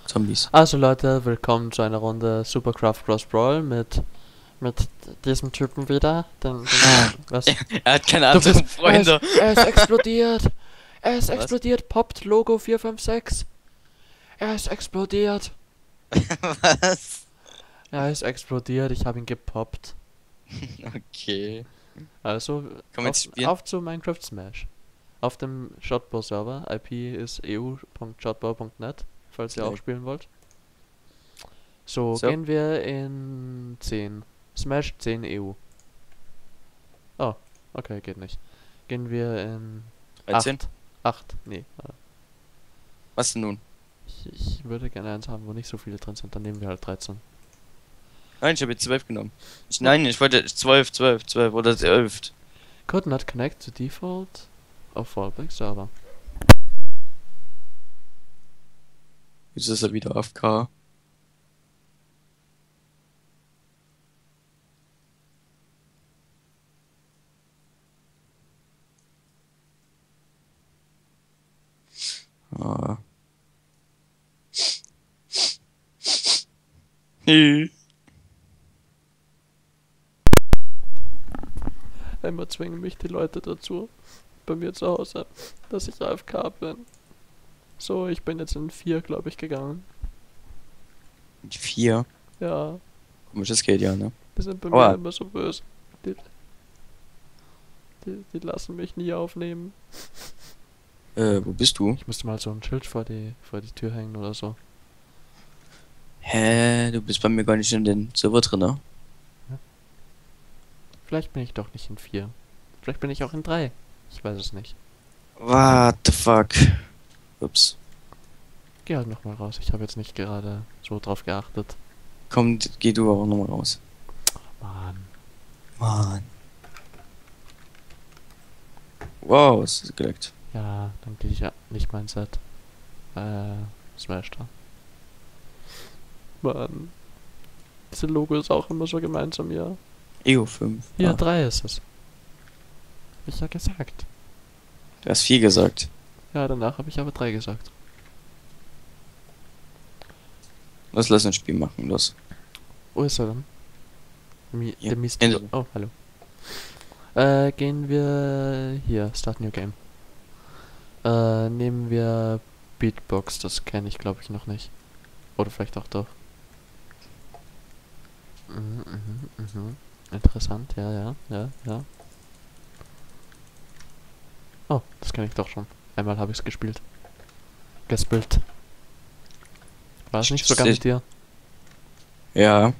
Zombies. Also Leute, willkommen zu einer Runde Supercraft Cross Brawl mit diesem Typen wieder. Was? Er hat keine Du anderen bist, Freunde. er ist explodiert! Er ist Was? explodiert! Poppt Logo 456! Er ist explodiert! Was? Er ist explodiert, ich habe ihn gepoppt. Okay. Also, Kann man jetzt spielen? auf zu Minecraft Smash. Auf dem Shotbau-Server. IP ist eu.shotbau.net, falls ihr auch Okay. spielen wollt. So, So. gehen wir in 10. Smash 10 EU. Oh, okay, geht nicht. Gehen wir in 13? 8. Nee, Was denn nun? ich würde gerne eins haben, wo nicht so viele drin sind. Dann nehmen wir halt 13. Nein, ich habe jetzt 12 genommen. Nein, ich wollte 12 oder 11. Could not connect to default of fallback server. Jetzt ist er wieder AFK. Ah. Immer zwingen mich die Leute dazu, bei mir zu Hause, dass ich AFK bin. So, ich bin jetzt in 4, glaube ich, gegangen. 4. Ja, Komisches geht ja, ne? die sind bei Aua. mir immer so böse. Die lassen mich nie aufnehmen. Wo bist du? Ich müsste mal so ein Schild vor die Tür hängen oder so. Hä? Du bist bei mir gar nicht in den Server drin, ne? Vielleicht bin ich doch nicht in 4. Vielleicht bin ich auch in 3. Ich weiß es nicht. What the fuck? Ups. Geh halt nochmal raus. Ich habe jetzt nicht gerade so drauf geachtet. Komm, geh du auch nochmal raus. Mann. Mann. Wow, es ist geleckt. Ja, dann gehe ich ja nicht mein Set. Smash da. Mann. Diese Logo ist auch immer so gemeinsam, ja. EO 5. Hier, Ah, 3 ist es. Hab ich ja gesagt. du hast 4 gesagt. Ja, danach habe ich aber 3 gesagt. Lass ein Spiel machen, los. Wo ist er denn? Hier. Der Mist. Ende. Oh, hallo. Gehen wir hier, Start New Game. Nehmen wir Beatbox, das kenne ich glaube ich noch nicht. Oder vielleicht auch doch. Interessant, ja. Oh, das kenne ich doch schon. Einmal habe ich es gespielt. Gespielt. War es nicht sogar mit dir? Ja.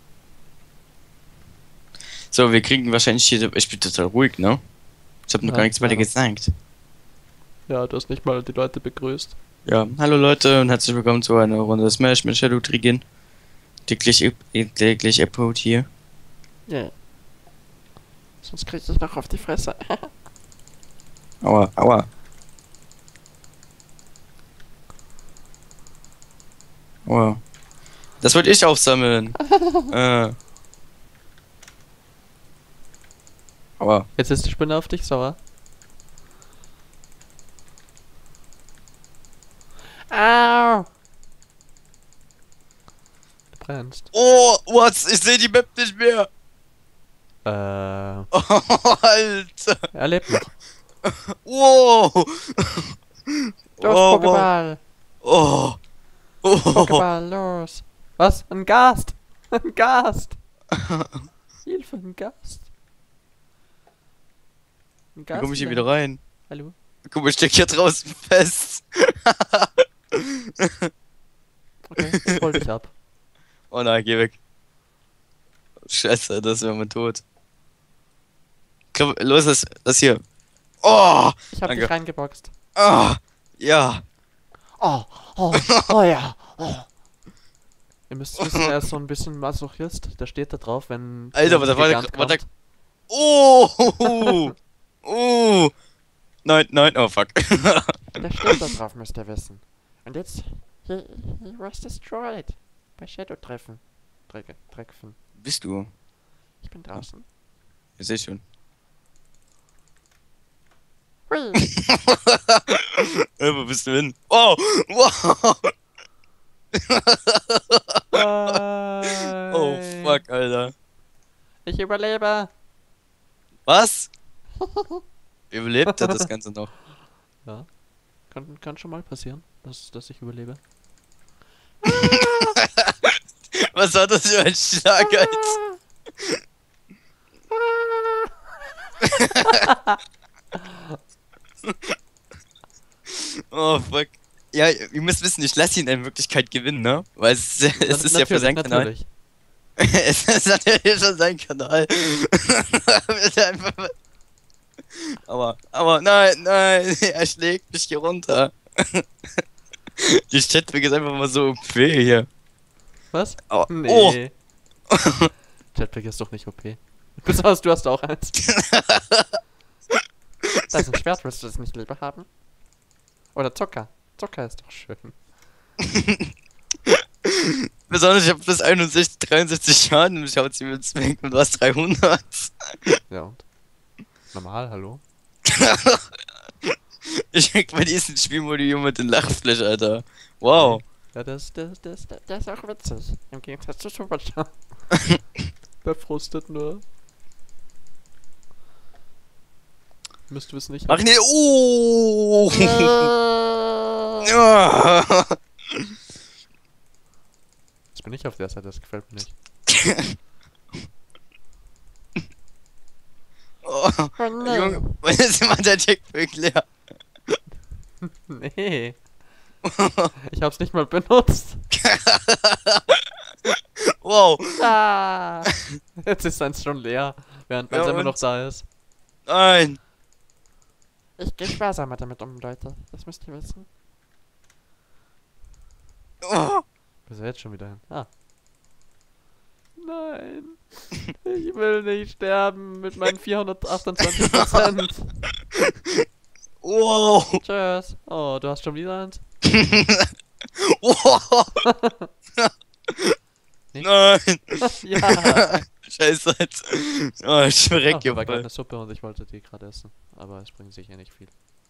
So, wir kriegen wahrscheinlich hier. Ich bin total ruhig, ne? Ich hab noch Ja, gar nichts weiter ja. gesagt. Ja, du hast nicht mal die Leute begrüßt. Ja, hallo Leute und herzlich willkommen zu einer Runde Smash mit Shadow Trigin. Täglich Upload hier. Ja. Sonst krieg ich noch auf die Fresse. Aua, aua. Aua. Das wollte ich aufsammeln. Aua. Jetzt ist die Spinne auf dich sauer. Au! Du brennst. Oh, was? Ich sehe die Map nicht mehr. Oh, Alter. Er lebt noch. Wow. Los, Oh, Pokéball! Oh. Oh. Pokéball, los! Was? Ein Gast! Ein Gast! Hilfe, ein Gast! Ein Wie Gast? komme ich hier wieder rein? Hallo? Guck mal, ich steck hier draußen fest. Okay, ich hol dich ab. Oh nein, geh weg. Scheiße, das wäre mein Tod. Komm, los, das hier. Oh! Ich hab Danke. dich reingeboxt. Ah! Ja! Oh ja. Oh. Ihr müsst wissen, er ist so ein bisschen Masochist. Der steht da drauf, wenn... Alter, wenn was ein war Gigant der. kommt. Oh! Oh! Nein, oh fuck. Der steht da drauf, müsst ihr wissen. Und jetzt... He was destroyed. Bei Shadow-Treffen. Treffen. Bist du? Ich bin draußen. Ich seh schon. Hui. Wo bist du hin? Oh! Wow! Oh, Nein. fuck, Alter. Ich überlebe. Was? Überlebt er das Ganze noch? Ja, kann schon mal passieren, dass ich überlebe. Was war das für ein Schlag, Alter? Oh, fuck. Ja, ihr müsst wissen, ich lasse ihn in Wirklichkeit gewinnen, ne? Weil es ist ja für seinen Kanal. Natürlich. Es ist natürlich für seinen Kanal. Aber nein, nein, er schlägt mich hier runter. Die Chatweg ist einfach mal so OP hier. Was? Oh, Nee. Jetpack ist doch nicht OP. Besonders du hast auch eins. Das ist ein Schwert, willst du das nicht lieber haben? Oder Zucker. Zucker ist doch schön. Besonders, ich hab plus 61, 63 Schaden und ich hau sie mit weg und du hast 300. Ja und? Normal, hallo? Ich krieg bei diesem Spielmodi mit den Lachflash, Alter. Wow. Ja, das ist auch witzig. Im Gegensatz zu Supercharge. Der frustet nur. Müsst wissen, ich Ach nee, oh! Ja. Jetzt bin ich auf der Seite, das gefällt mir nicht. Oh, Oh nein. Junge, wann ist immer der Checkpoint leer? Nee. Ich hab's nicht mal benutzt. Wow. Ah. Jetzt ist eins schon leer, während Ja, eins immer und? noch da ist. Nein. Ich gehe sparsamer damit um, Leute. Das müsst ihr wissen. Oh. Wo ist er jetzt schon wieder hin? Ah. Nein. Ich will nicht sterben mit meinen 428%. Wow. Tschüss. Oh, du hast schon wieder eins? Wow. Nee? Nein. Ja. Scheiße. Oh, ich verreck Ach, hier war gerade voll. eine Suppe und ich wollte die gerade essen. Aber es bringt sicher nicht viel.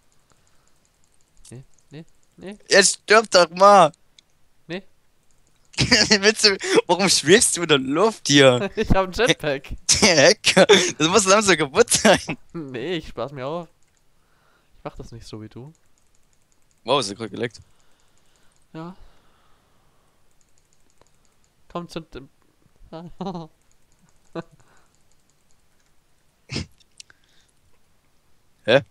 Nee. Jetzt stirb doch mal. Nee. Warum schwebst du in der Luft hier? Ich hab ein Jetpack. Der Hacker. Das muss langsam kaputt sein. Nee, ich spaß mir auf. Ich mach das nicht so wie du. Wow, ist der gerade geleckt. Ja. Komm zu dem. Hä?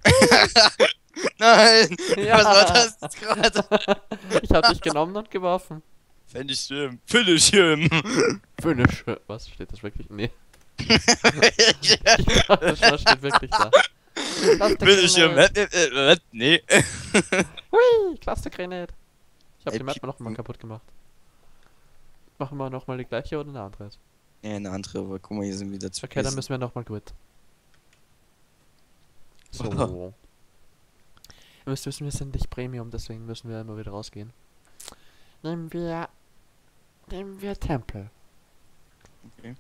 Nein! Ja. Was war das gerade? Ich hab dich genommen und geworfen. Fände ich schlimm. Finish him! Finish. Was? Steht das wirklich? Nee. Ich dachte, das steht wirklich da. Finish him! Nee. Hui, Cluster Grenade. Ich hab Ey, die Map noch mal kaputt gemacht. Machen wir noch mal die gleiche oder eine andere? Ja, eine andere, aber guck mal, hier sind wieder zwei. Okay, dann müssen wir noch mal gut. So. Ihr müsst wissen, wir sind nicht Premium, deswegen müssen wir immer wieder rausgehen. Nehmen wir Tempel. Okay.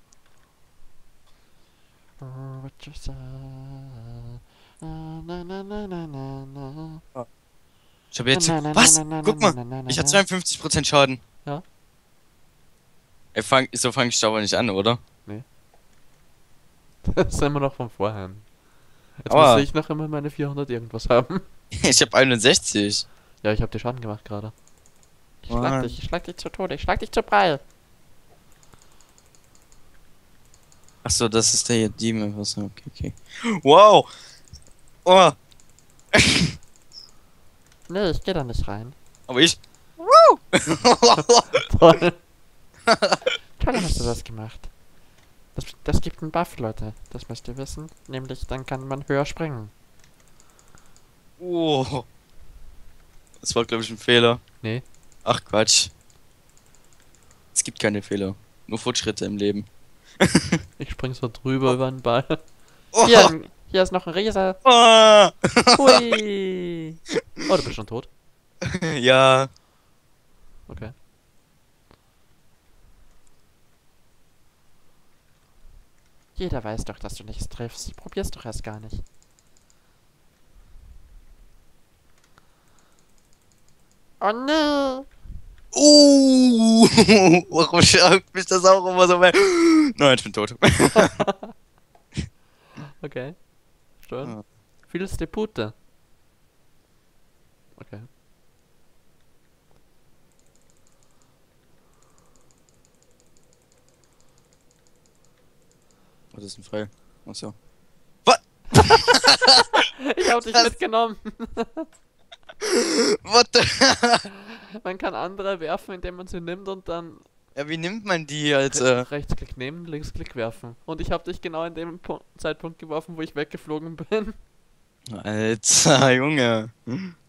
Oh, what you say? Na, na, na, na, na, na, na. Ich hab jetzt. Na, na, na, Was? na, na, Guck na, mal! na, na, Ich hab na. 52% Schaden. Ja. Ey, so fang ich aber nicht an, oder? Das ist immer noch von vorhin. Jetzt Aber- muss ich noch immer meine 400 irgendwas haben. Ich hab 61. Ja, ich hab dir Schaden gemacht gerade. Ich Mann. schlag dich zu Tode, ich schlag dich zu Brei. Achso, das ist der hier, die Map. Okay. Wow! Oh! Nee, ich geh da nicht rein. Aber ich. Toll. Toll hast du das gemacht. Das gibt einen Buff, Leute. Das müsst ihr wissen. Nämlich, dann kann man höher springen. Oh. Das war, glaube ich, ein Fehler. Nee. Ach, Quatsch. Es gibt keine Fehler. Nur Fortschritte im Leben. Ich spring so drüber über den Ball. Oh. Hier ist noch ein Riese. Ah. Hui. Oh, du bist schon tot. Ja. Okay. Jeder weiß doch, dass du nichts triffst. Probier's doch erst gar nicht. Oh nee. Warum schockt mich das auch immer so? Nein, ich bin tot. Okay, schön. Ah, Vieles Depute. Okay. was ist denn frei? Achso. Ich hab dich Das- mitgenommen. What the? Man kann andere werfen, indem man sie nimmt und dann Ja, wie nimmt man die als, Rechtsklick nehmen, Linksklick werfen. Und ich hab dich genau in dem Zeitpunkt geworfen, wo ich weggeflogen bin. Alter, Junge.